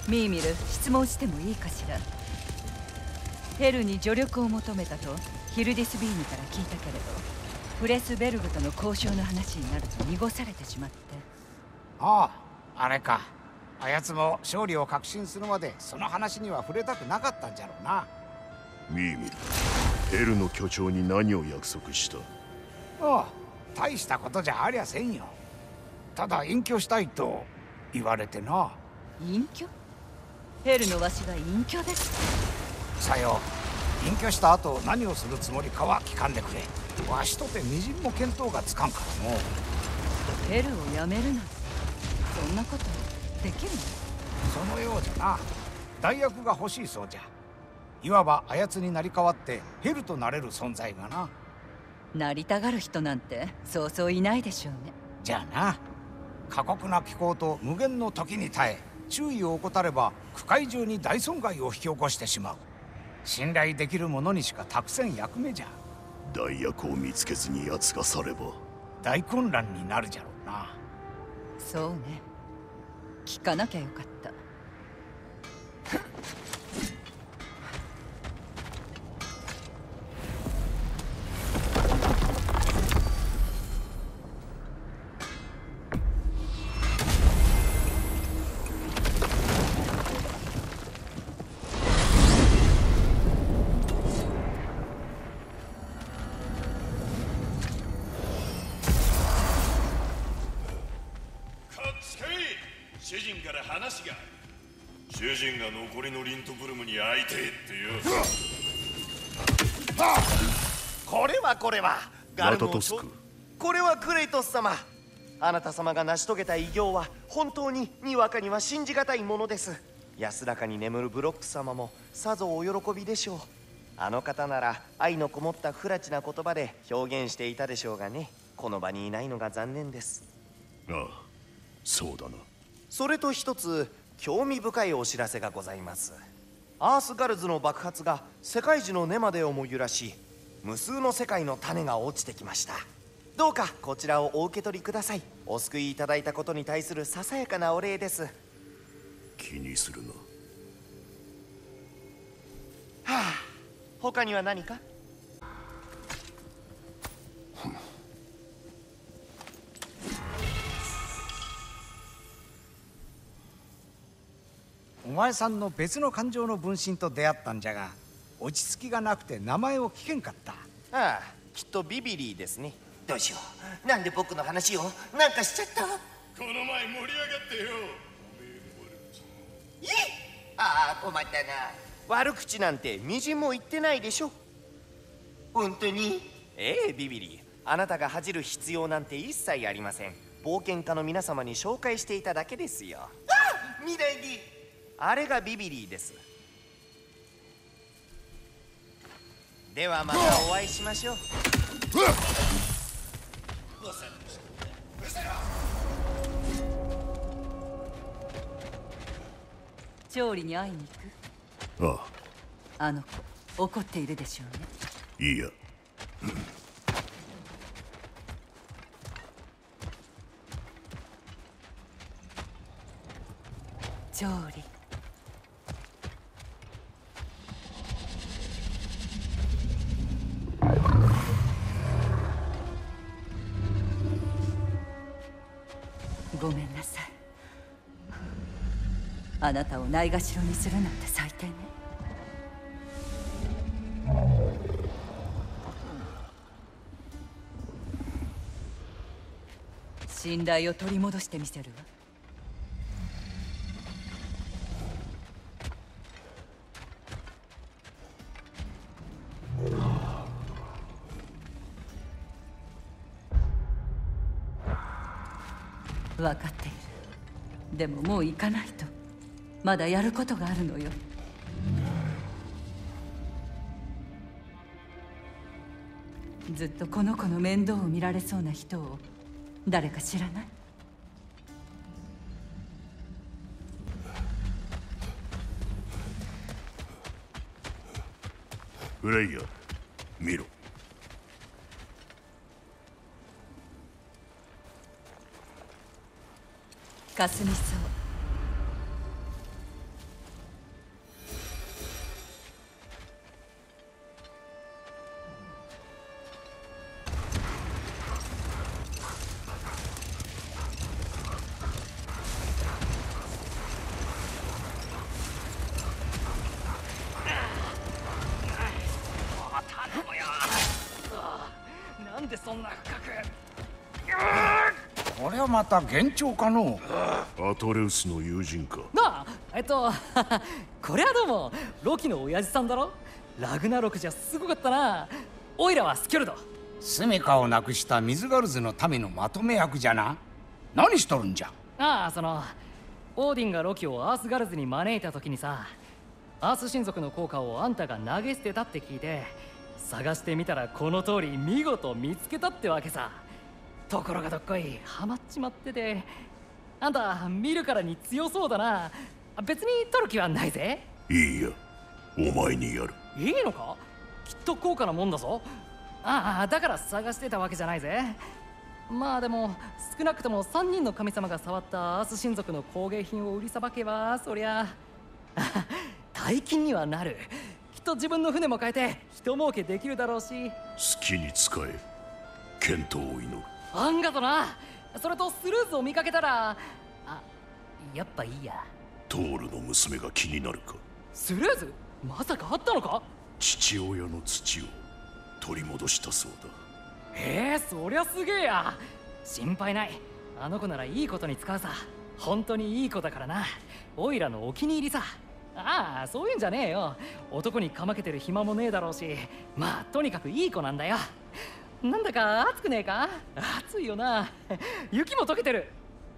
ミーミル、質問してもいいかしら。ヘルに助力を求めたとヒルディスビームから聞いたけれど、プレスベルグとの交渉の話になると濁されてしまって。 ああ、あれか。あやつも勝利を確信するまでその話には触れたくなかったんじゃろうな。 ミーミル、ヘルの巨長に何を約束した？ ああ、大したことじゃありゃせんよ。ただ隠居したいと言われてな。 隠居？ヘルのわしが隠居ですか？ さよう。隠居した後何をするつもりかは聞かんでくれ。わしとてみじんも見当がつかんからの。 ヘルを辞めるなんて、そんなことできるの？ そのようじゃな。代役が欲しいそうじゃ。いわばあやつになり変わってヘルとなれる存在がな。 なりたがる人なんてそうそういないでしょうね。 じゃあな、過酷な気候と無限の時に耐え、注意を怠れば区海中に大損害を引き起こしてしまう。信頼できる者にしか託せん役目じゃ。 代役を見つけずに奴が去れば大混乱になるじゃろうな。 そうね、聞かなきゃよかった。 主人から話がある。主人が残りのリントブルムに会いてえってよ。 これはガルトスク。 これはクレイトス様。あなた様が成し遂げた偉業は本当ににわかには信じがたいものです。安らかに眠るブロック様もさぞお喜びでしょう。あの方なら愛のこもった不埒な言葉で表現していたでしょうがね。この場にいないのが残念です。 ああ、そうだな。 それと一つ興味深いお知らせがございます。アースガルズの爆発が世界中の根までをも揺らし、無数の世界の種が落ちてきました。どうかこちらをお受け取りください。お救いいただいたことに対するささやかなお礼です。 気にするな。 はあ、他には何か？ お前さんの別の感情の分身と出会ったんじゃが、落ち着きがなくて名前を聞けんかった。 ああ、きっとビビリーですね。どうしよう。なんで僕の話をなんかしちゃった？ この前盛り上がってよ。 ああ、困ったな。悪口なんてみじんも言ってないでしょ。本当に？ええ、ビビリー。あなたが恥じる必要なんて一切ありません。冒険家の皆様に紹介していただけですよ。ああ、未来に。あれがビビリーです。ではまたお会いしましょう。 調理に会いに行く？ ああ。 あの子怒っているでしょうね。 いいや。 調理。ごめんなさい。あなたをないがしろにするなんて最低ね。信頼を取り戻してみせるわ。分かっている。でももう行かないと。まだやることがあるのよ。ずっとこの子の面倒を見られそうな人を誰か知らない？ フレイヤ、見ろ。 かすみそう。 そんな深く。 これはまた幻聴かの。 アトレウスの友人か。 なあ、これはどうもロキの親父さんだろ。ラグナロクじゃすごかったな。オイラはスキョルド。 住処をなくしたミズガルズの民のまとめ役じゃな。何しとるんじゃ。 ああ、オーディンがロキをアースガルズに招いた時にさ、アース神族の効果をあんたが投げ捨てたって聞いて、探してみたらこの通り見事見つけたってわけさ。ところがどっこいハマっちまってて、あんた見るからに強そうだな。別に取る気はないぜ。 いいや、お前にやる。 いいのか？きっと高価なもんだぞ。ああ、だから探してたわけじゃないぜ。まあでも少なくとも3人の神様が触ったアース神族の工芸品を売りさばけば、そりゃ大金にはなる。きっと自分の船も変えて人儲けできるだろうし。 好きに使え。健闘を祈る。 あんがとな。それとスルーズを見かけたら、やっぱいいや。 トールの娘が気になるか。 スルーズ？まさかあったのか？ 父親の土を取り戻したそうだ。 そりゃすげえや。心配ない。あの子ならいいことに使うさ。本当にいい子だからな。オイラのお気に入りさ。ああ、そういうんじゃねえよ。男にかまけてる暇もねえだろうし、まあとにかくいい子なんだよ。なんだか暑くねえか？暑いよな。雪も溶けてる。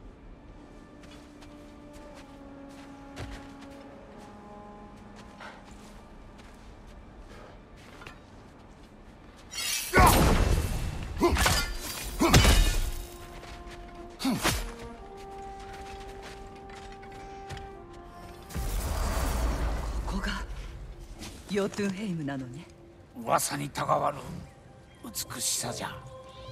ここがヨトゥンヘイムなのね。 噂にたがわぬ美しさじゃ。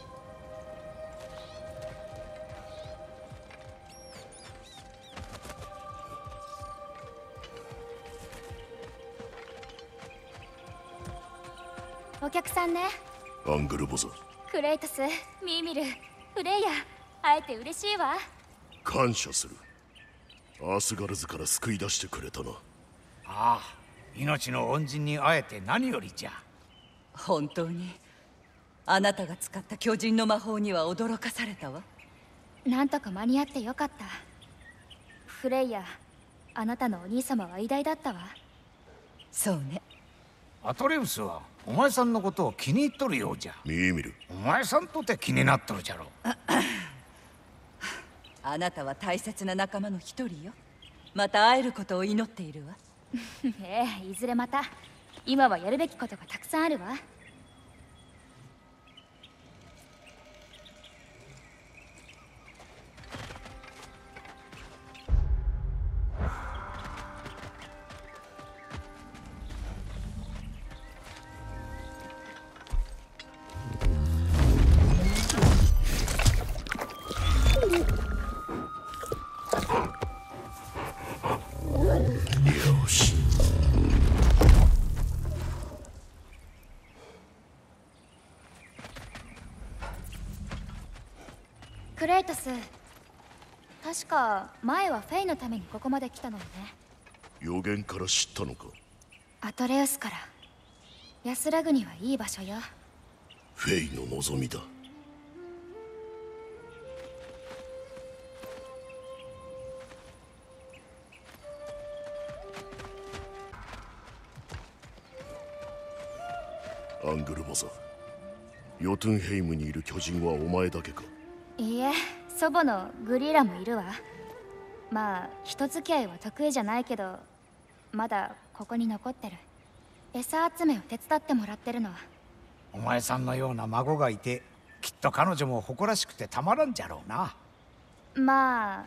お客さんね。 アングルボザ。 クレイトス、ミーミル、フレイヤ、会えて嬉しいわ。 感謝する。アースガルズから救い出してくれたな。 ああ、命の恩人に会えて何よりじゃ。 本当にあなたが使った巨人の魔法には驚かされたわ。 なんとか間に合ってよかった。フレイヤ、あなたのお兄様は偉大だったわ。 そうね。 アトレウスはお前さんのことを気に入っとるようじゃ。 ミーミル。 お前さんとて気になっとるじゃろ。 あなたは大切な仲間の一人よ。また会えることを祈っているわ。 いずれまた。今はやるべきことがたくさんあるわ。 よし。 クレイトス、確か前はフェイのためにここまで来たのよね。 予言から知ったのか。 アトレウスから。安らぐにはいい場所よ。 フェイの望みだ。アングルボザ、ヨトゥンヘイムにいる巨人はお前だけか。 いいえ、祖母のグリーラもいるわ。まあ人付き合いは得意じゃないけど、まだここに残ってる。餌集めを手伝ってもらってるの。 お前さんのような孫がいて、きっと彼女も誇らしくてたまらんじゃろうな。 まあ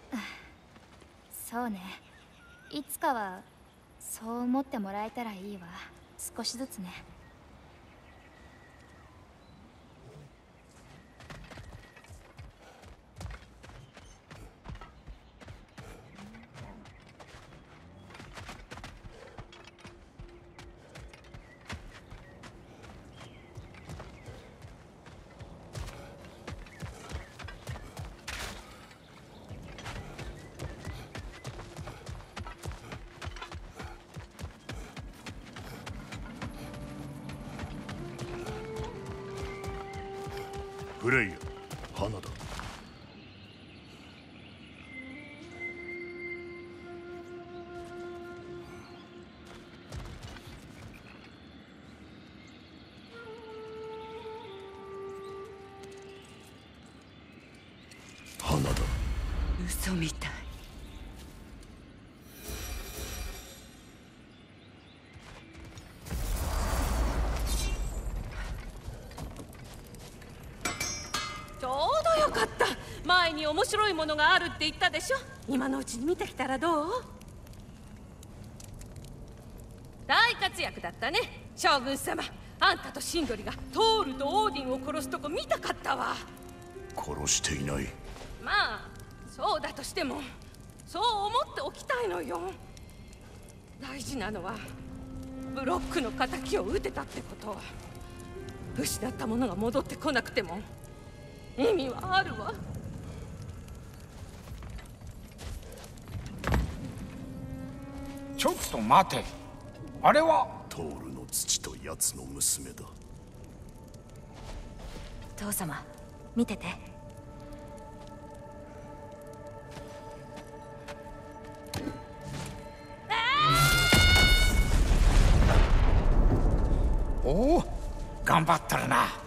そうね。いつかはそう思ってもらえたらいいわ。少しずつね。 フレイヤ、花だ。花だ。 嘘みたい。 ちょうどよかった。前に面白いものがあるって言ったでしょ。今のうちに見てきたらどう？大活躍だったね、将軍様。あんたとシンドリがトールとオーディンを殺すとこ見たかったわ。 殺していない。 まあそうだとしても、そう思っておきたいのよ。大事なのはブロックの敵を撃てたってこと。失ったものが戻ってこなくても意味はあるわ。 ちょっと待て。あれはトールの土と奴の娘だ。 父様、見てて。 おお、頑張ったるな。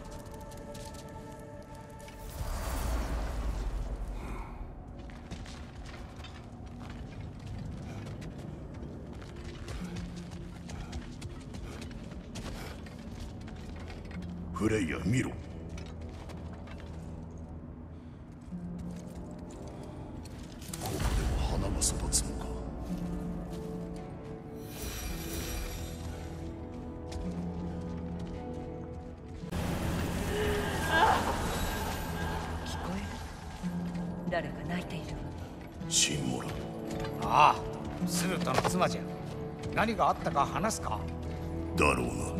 フレイヤ、見ろ。ここでも花が育つのか。 聞こえる？誰か泣いているわ。 シンモラ。 ああ、スルトの妻じゃ。何があったか話すか？ だろうな。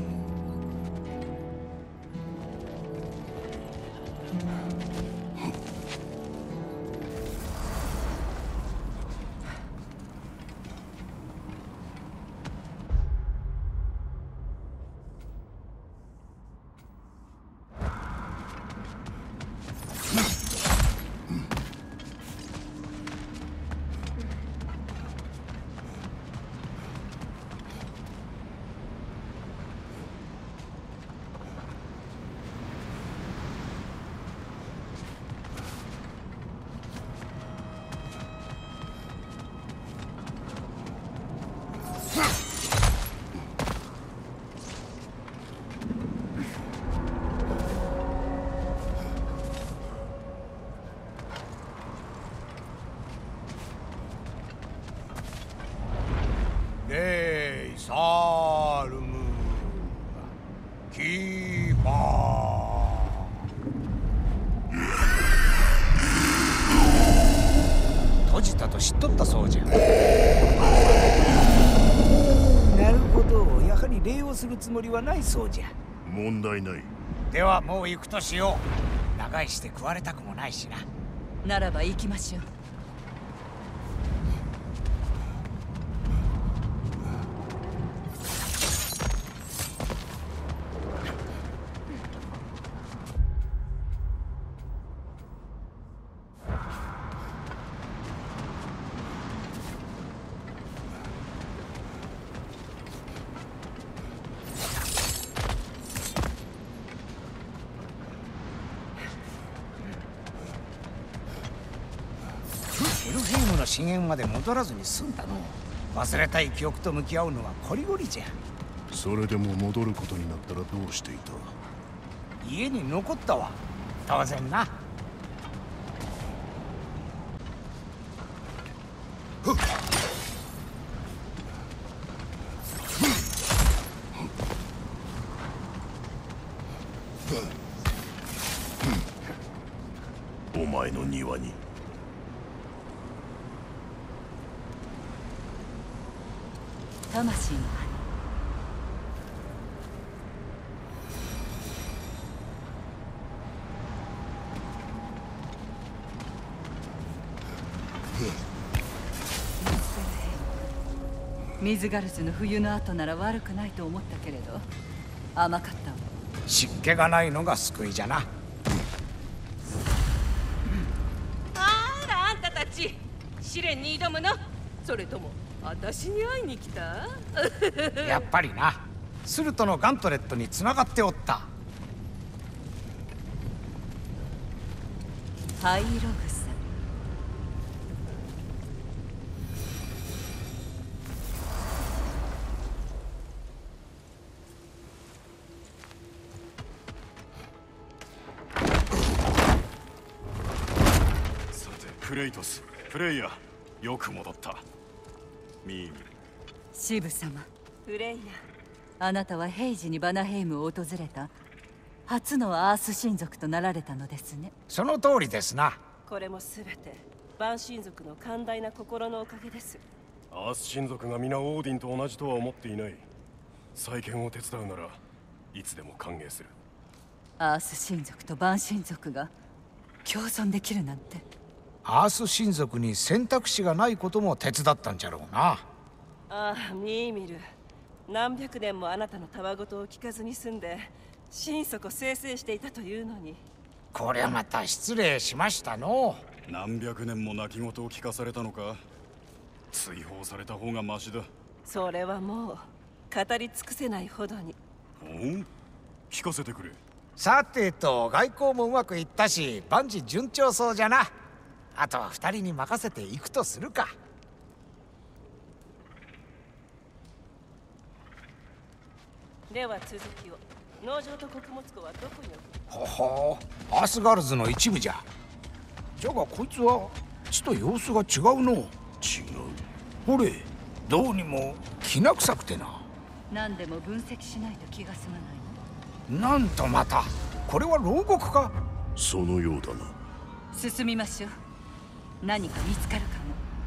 レイサールムキーパー。閉じたと知っとったそうじゃ。なるほど、やはり礼をするつもりはないそうじゃ。 問題ない。 ではもう行くとしよう。長居して食われたくもないしな。 ならば行きましょう。 エルヘイムの深淵まで戻らずに済んだの。忘れたい記憶と向き合うのはこりごりじゃ。 それでも戻ることになったらどうしていた？ 家に残ったわ。当然な。 お前の庭に。 魂の花。ミズガルズの冬の後なら悪くないと思ったけれど甘かったわ。 湿気がないのが救いじゃな。 し試練に挑むの？それとも私に会いに来た？ やっぱりな。スルトのガントレットに繋がっておった。 ハイログサ。 さてクレイトス、プレイヤー、よく戻った。ミーミル。 シブ様、 フレイヤ、 あなたは平時にバナヘイムを訪れた初のアース神族となられたのですね。 その通りですな。 これもすべてバン神族の寛大な心のおかげです。 アース神族が皆オーディンと同じとは思っていない。再建を手伝うならいつでも歓迎する。 アース神族とバン神族が共存できるなんて。 アース神族に選択肢がないことも手伝ったんじゃろうな。 ああ、ミーミル、何百年もあなたのたわごとを聞かずに済んで心底清々していたというのに。 こりゃまた失礼しましたの。 何百年も泣き言を聞かされたのか。追放された方がマシだ。 それはもう語り尽くせないほどに。 聞かせてくれ。 さてと、外交もうまくいったし万事順調そうじゃな。あとは2人に任せていくとするか。 では続きを。農場と穀物庫はどこに置く？ ほほう、アースガールズの一部じゃ。じゃがこいつはちと様子が違うの。違う。ほれ、どうにもきな臭くてな。 何でも分析しないと気が済まないの。 なんとまた、これは牢獄か。 そのようだな。 進みましょう。何か見つかるかも。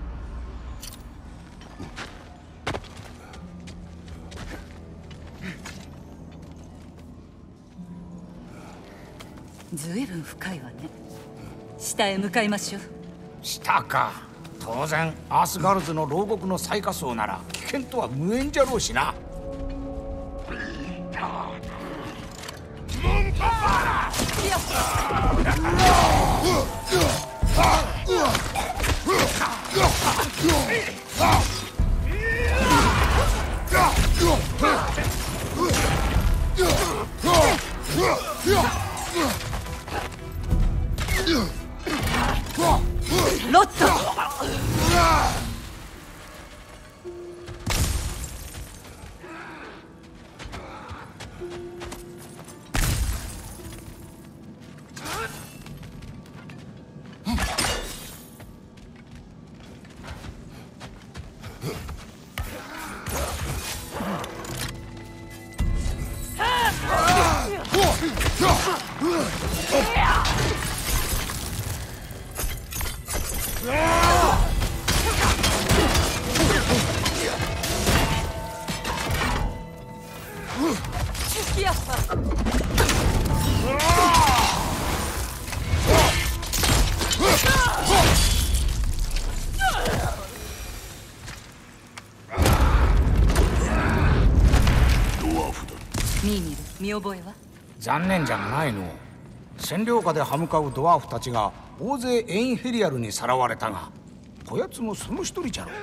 ずいぶん深いわね。下へ向かいましょう。 下か。当然アースガールズの牢獄の最下層なら危険とは無縁じゃろうしな。 ロット。ミーミル、見覚えは？ 残念じゃないの。占領下で歯向かうドワーフたちが大勢エインヘリアルにさらわれたが、こやつもその一人じゃろう。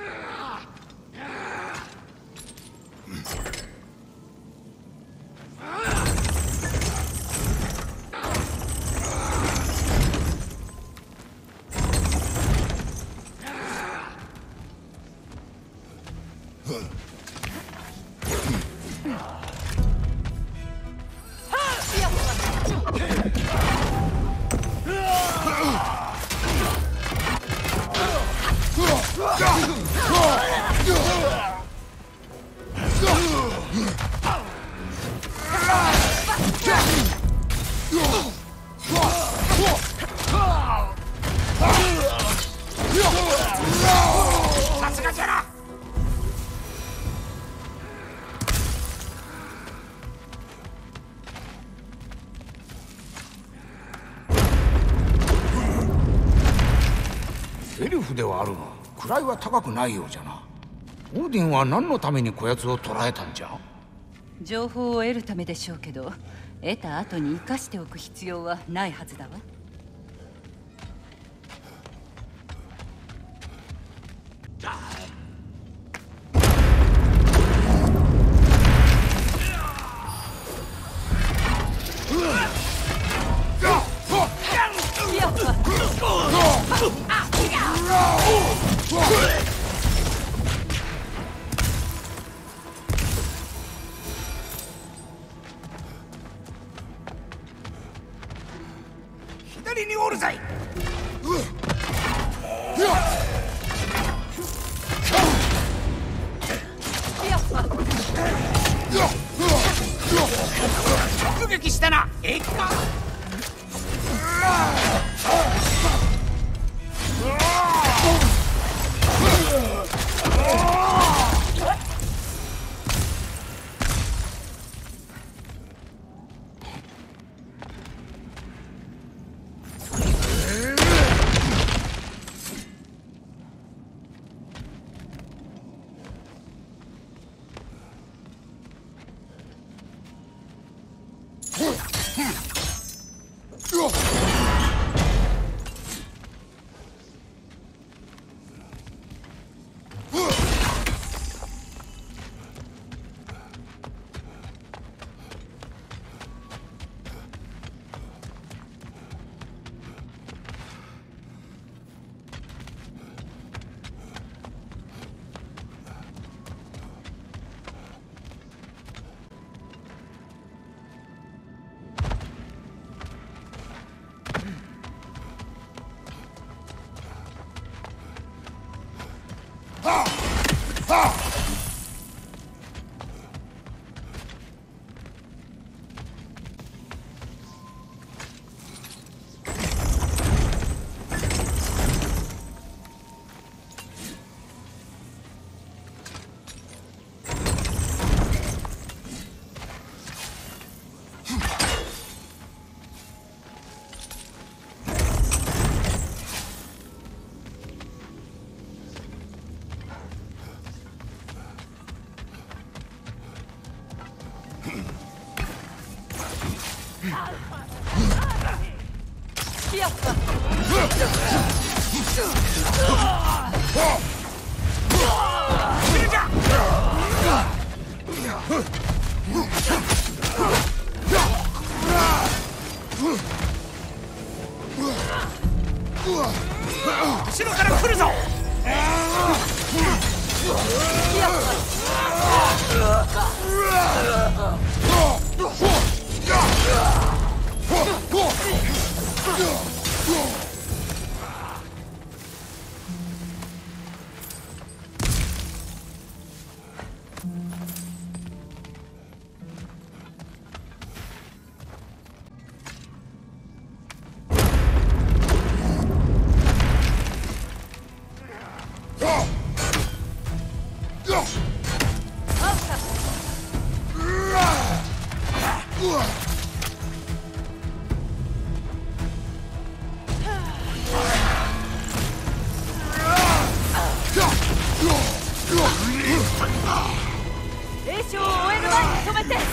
さすがじゃな。エルフではあるが位は高くないようじゃな。オーディンは何のためにこやつを捕らえたんじゃ？ 情報を得るためでしょうけど、得た後に生かしておく必要はないはずだわ。 左におるぞい。突撃したな。ええか。後ろから来るぞ。 霊障を終える前に止めて。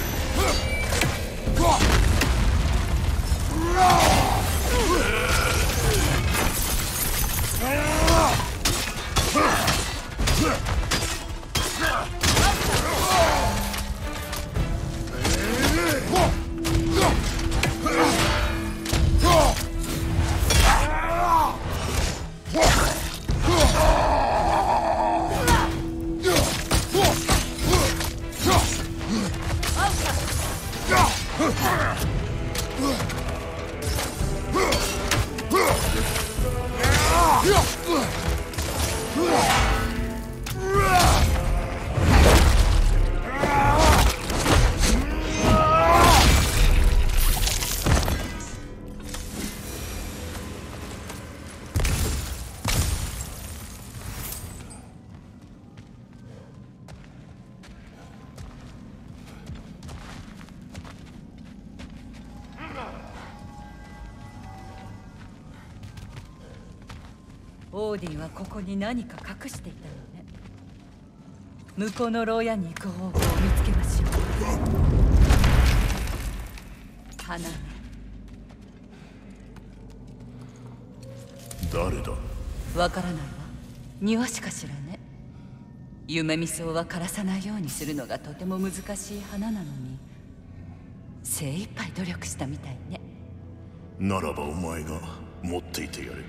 オーディンはここに何か隠していたのね。向こうの牢屋に行く方法を見つけましょう。花ね。 誰だ。 わからないわ。庭師かしらね。夢見草は枯らさないようにするのがとても難しい花なのに精一杯努力したみたいね。 ならばお前が持っていてやれ。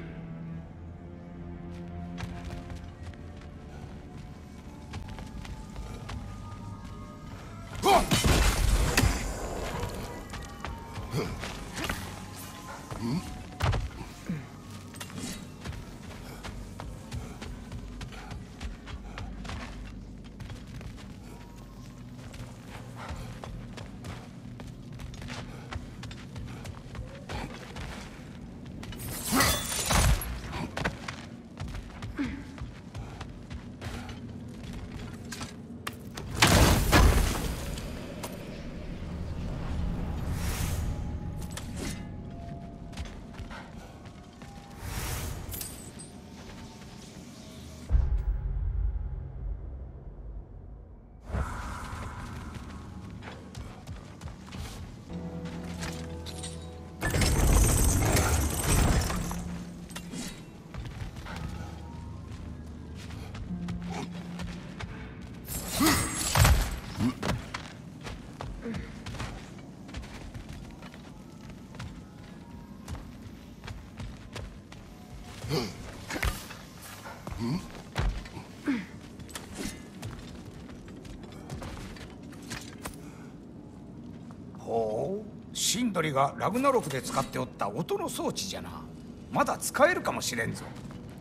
ほう、シンドリがラグナロクで使っておった音の装置じゃな。まだ使えるかもしれんぞ。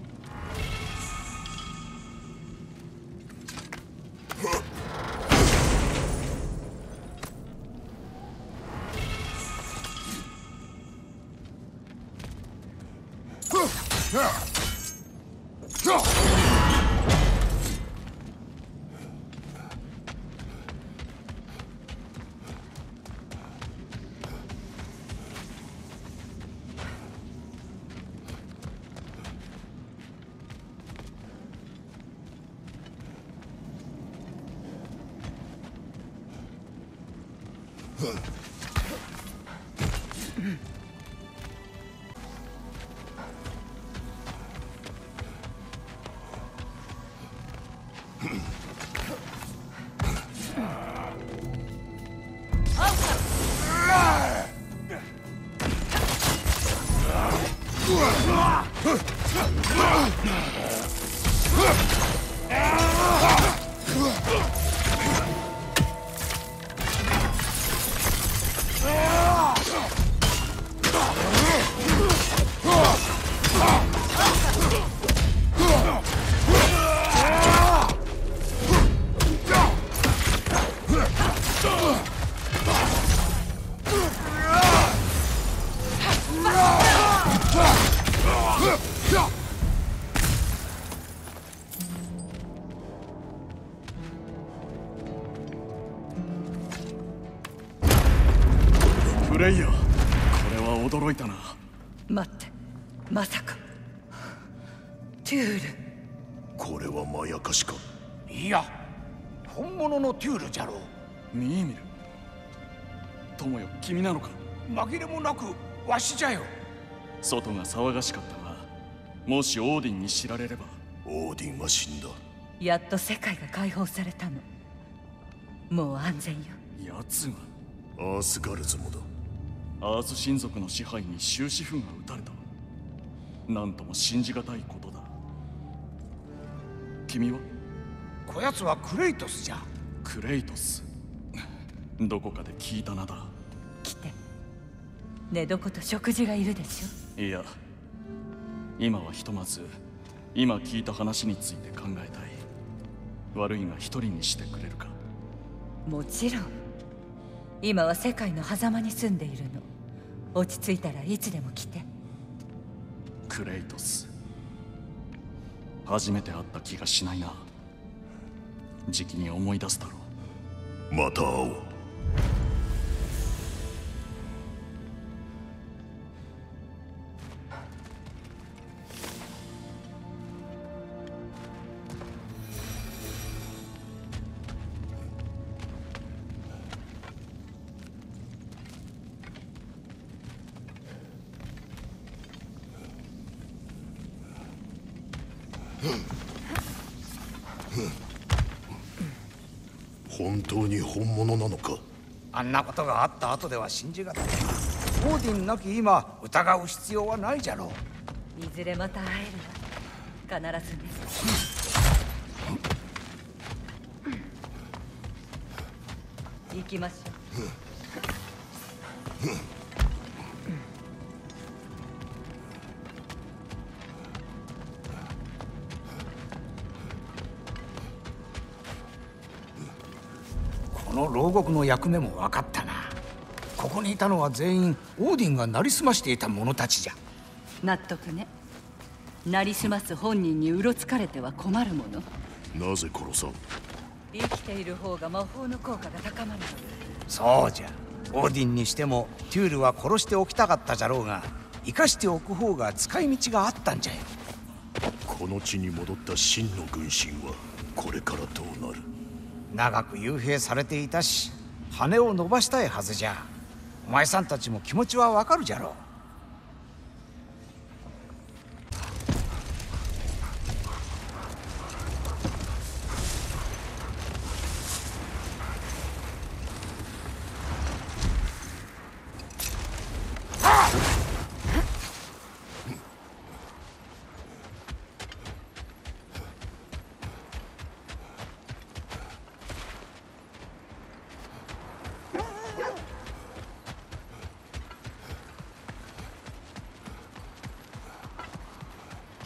フレイヤー、これは驚いたな。 待って、まさかテュール。 これはまやかしか。 いや、本物のテュールじゃろう。 ミーミル、友よ、君なのか。 紛れもなくわしじゃよ。 外が騒がしかったが、もしオーディンに知られれば。 オーディンは死んだ。 やっと世界が解放されたの。もう安全よ。 奴がアースガルズもだ。 アース神族の支配に終止符が打たれた。なんとも信じがたいことだ。君は？ こやつはクレイトスじゃ。 クレイトス、どこかで聞いた名だ。 来て、寝床と食事がいるでしょ。いや、今はひとまず今聞いた話について考えたい。悪いが一人にしてくれるか。 もちろん。今は世界の狭間に住んでいるの。落ち着いたらいつでも来て。 クレイトス、初めて会った気がしないな。じきに思い出すだろう。また会おう。本当に本物なのか。 あんなことがあった後では信じがたい。オーディンなき今疑う必要はないじゃろう。いずれまた会えるわ。必ずね。行きましょう。 この牢獄の役目も分かったな。ここにいたのは全員オーディンがなりすましていた者たちじゃ。 納得ね。なりすます本人にうろつかれては困るもの。 なぜ殺さん。 生きている方が魔法の効果が高まる。 そうじゃ。オーディンにしてもテュールは殺しておきたかったじゃろうが、生かしておく方が使い道があったんじゃよ。 この地に戻った真の軍神はこれからどうなる。 長く幽閉されていたし、羽を伸ばしたいはずじゃ。お前さんたちも気持ちはわかるじゃろう。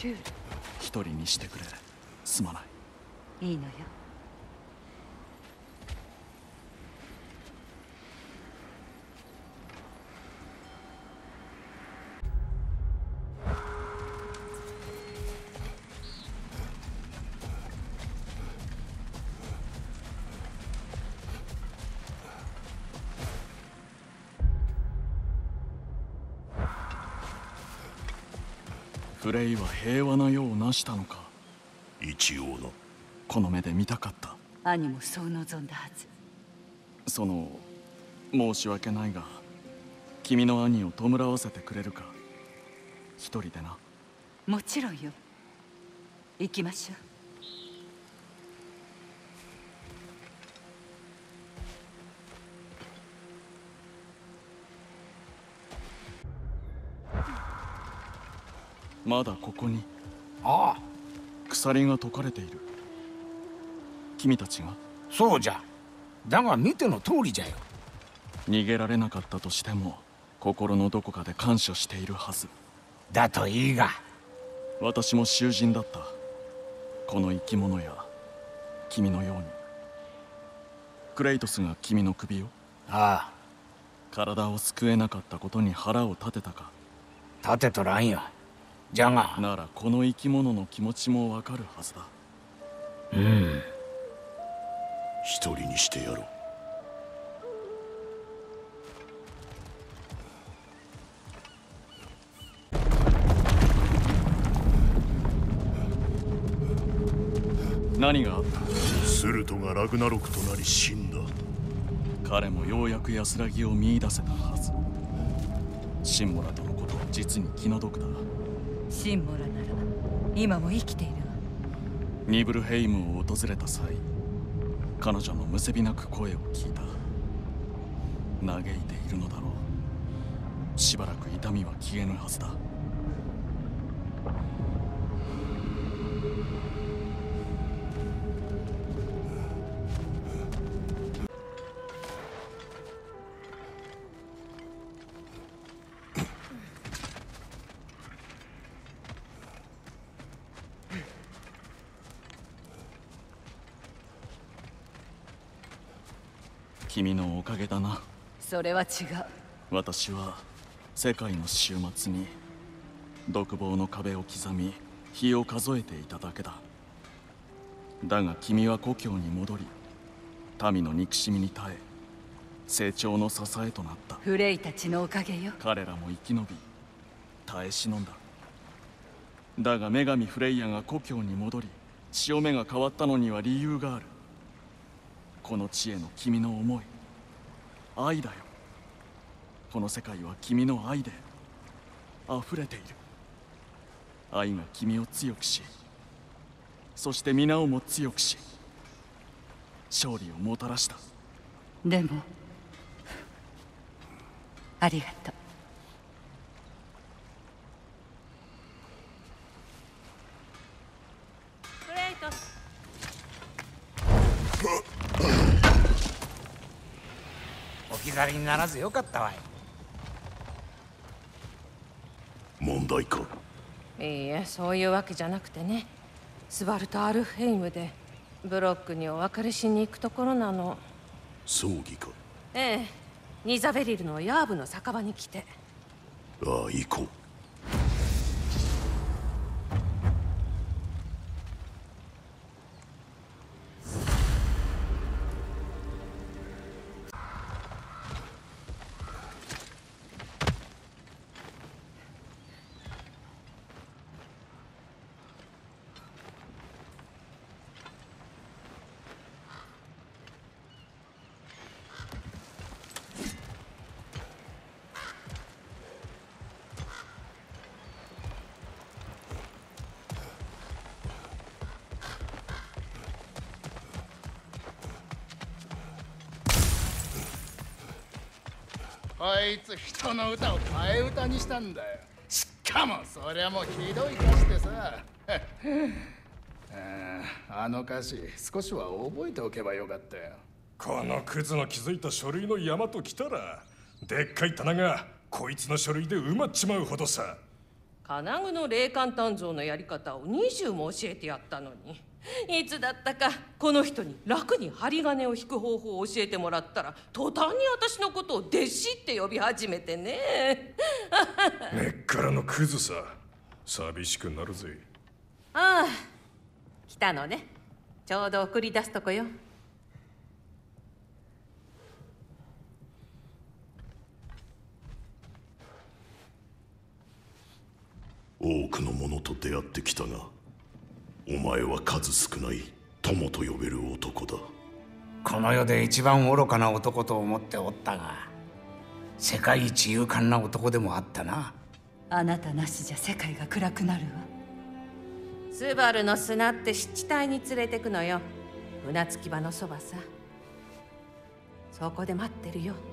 ルール。 一人にしてくれ。すまない。 いいのよ。 フレイは平和な世を成したのか。 一応な。 この目で見たかった。 兄もそう望んだはず。 申し訳ないが、君の兄を弔わせてくれるか。一人でな。 もちろんよ。行きましょう。 まだここに。 ああ、 鎖が解かれている。君たちが？ そうじゃ。だが見ての通りじゃよ。 逃げられなかったとしても、心のどこかで感謝しているはず。 だといいが。 私も囚人だった。この生き物や君のように。クレイトスが君の首を？ ああ。 体を救えなかったことに腹を立てたか？ 立てとらんよ。じゃがならこの生き物の気持ちもわかるはずだ。 一人にしてやろう。 何があった？ スルトがラグナロクとなり死んだ。 彼もようやく安らぎを見出せたはず。シンモラとのことは実に気の毒だ。 シンモラなら今も生きているわ。 ニブルヘイムを訪れた際、彼女のむせび泣く声を聞いた。嘆いているのだろう。しばらく痛みは消えぬはずだ。君のおかげだな。 それは違う。 私は世界の終末に独房の壁を刻み日を数えていただけだ。だが君は故郷に戻り、民の憎しみに耐え成長の支えとなった。 フレイたちのおかげよ。 彼らも生き延び耐え忍んだ。だが女神フレイヤが故郷に戻り潮目が変わったのには理由がある。この地への君の思い、愛だよ。この世界は君の愛で溢れている。愛が君を強くし、そして皆をも強くし、勝利をもたらした。 でもありがとう。 クレイトス。 置き去りにならずよかったわい。 問題か？ いいえ、そういうわけじゃなくてね。スバルト・アルフヘイムでブロックにお別れしに行くところなの。 葬儀か？ ええ、ニザベリルのヤーブの酒場に来て。 ああ、行こう。 こいつ人の歌を替え歌にしたんだよ。しかもそりゃもうひどい歌詞でさあの歌詞少しは覚えておけばよかったよ。 このクズの築いた書類の山と来たらでっかい棚がこいつの書類で埋まっちまうほどさ。 金具の霊感誕生のやり方を20も教えてやったのに、いつだったかこの人に楽に針金を引く方法を教えてもらったら、途端に私のことを弟子って呼び始めてね。 根っからのクズさ。寂しくなるぜ。 ああ、来たのね。ちょうど送り出すとこよ。 多くの者と出会ってきたが、お前は数少ない友と呼べる男だ。 この世で一番愚かな男と思っておったが、世界一勇敢な男でもあったな。 あなたなしじゃ世界が暗くなるわ。 スバルの砂って湿地帯に連れてくのよ。船着き場のそばさ。そこで待ってるよ。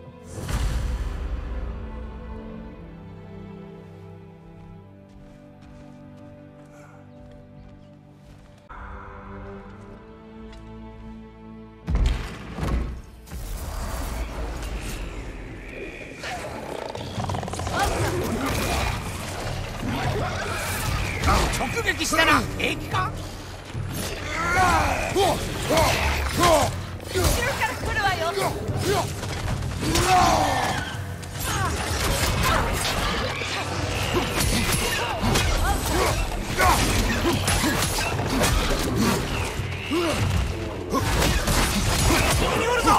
直撃したな。平気か？ 後ろから来るわよ。 におるぞ。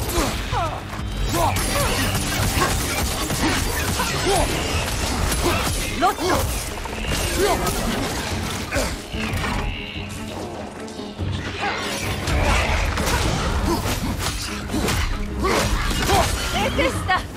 ロット。エテスタ。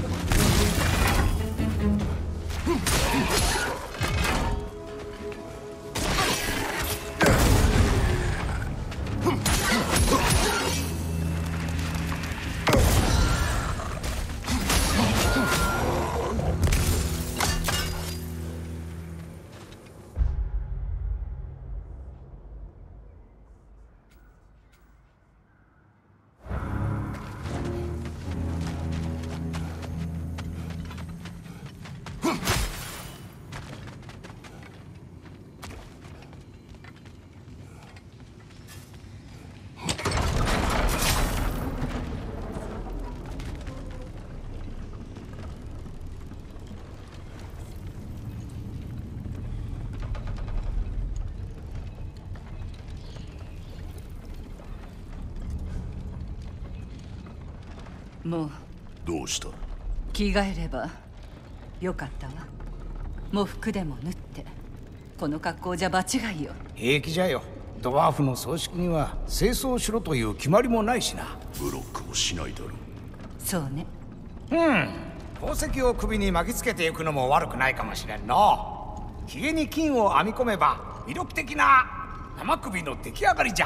もうどうした？ 着替えればよかったわ。喪服でも縫って。この格好じゃ場違いよ。 平気じゃよ。ドワーフの葬式には清掃しろという決まりもないしな。 ブロックもしないだろう。 そうね。 宝石を首に巻きつけていくのも悪くないかもしれんの。ひげに金を編み込めば魅力的な生首の出来上がりじゃ。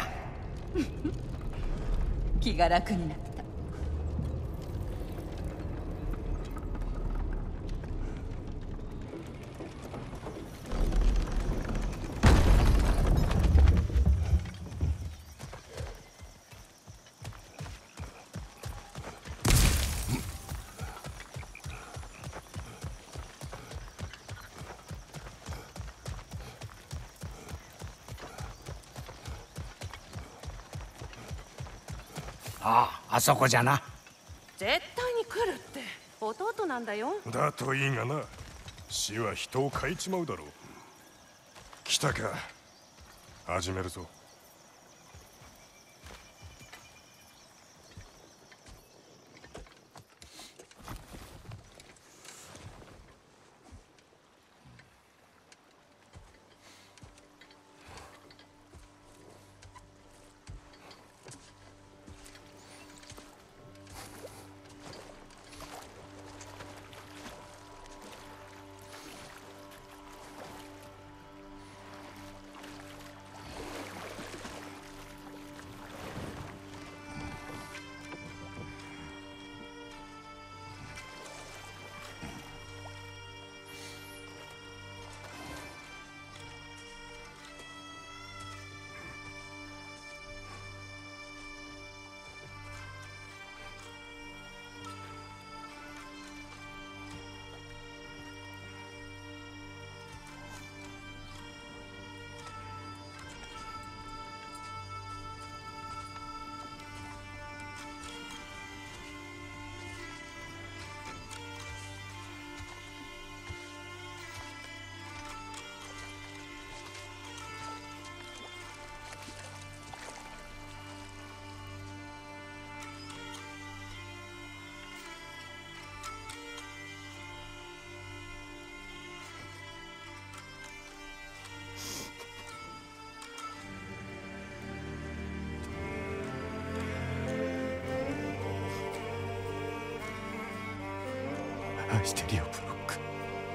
気が楽になった。 あそこじゃな。 絶対に来るって。弟なんだよ。 だといいがな。死は人を変えちまうだろう。来たか。始めるぞ。 愛してるよブロック。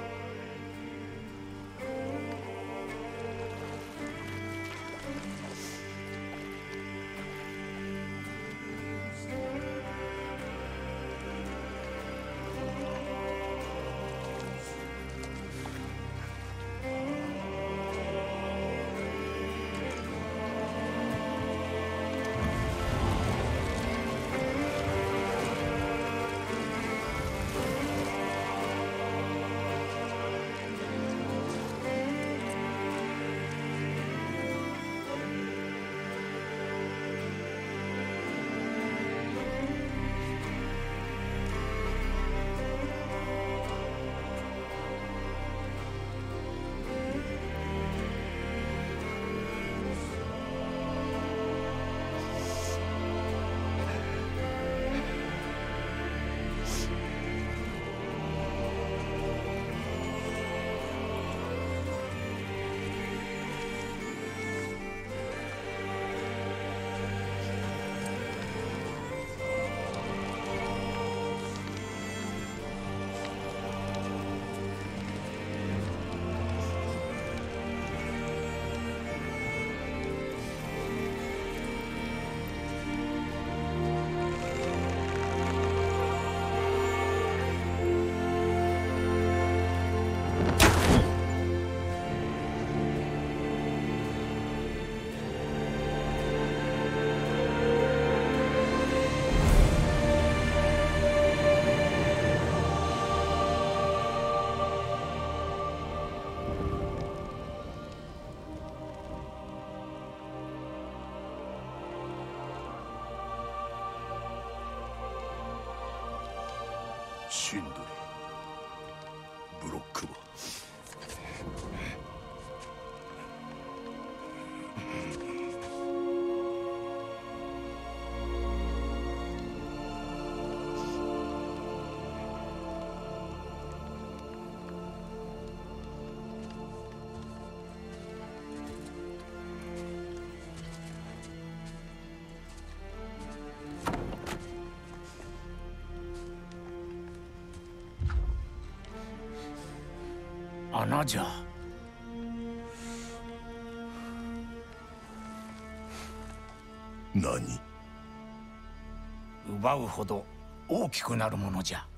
シンドリブロックは穴じゃ。 何？ 奪うほど大きくなるものじゃ。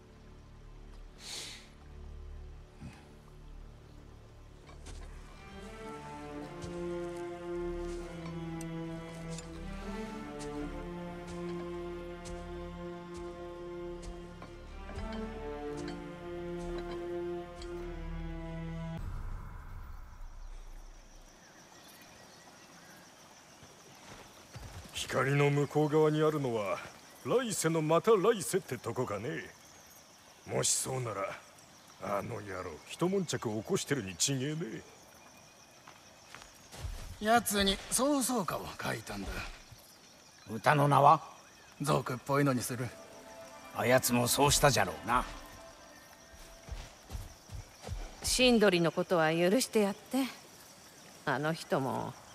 光の向こう側にあるのは来世のまた来世ってとこかね。もしそうならあの野郎一悶着を起こしてるに違えねえ。奴にそうそうかを書いたんだ。 歌の名は族っぽいのにする。 あやつもそうしたじゃろうな。 シンドリのことは許してやって。あの人も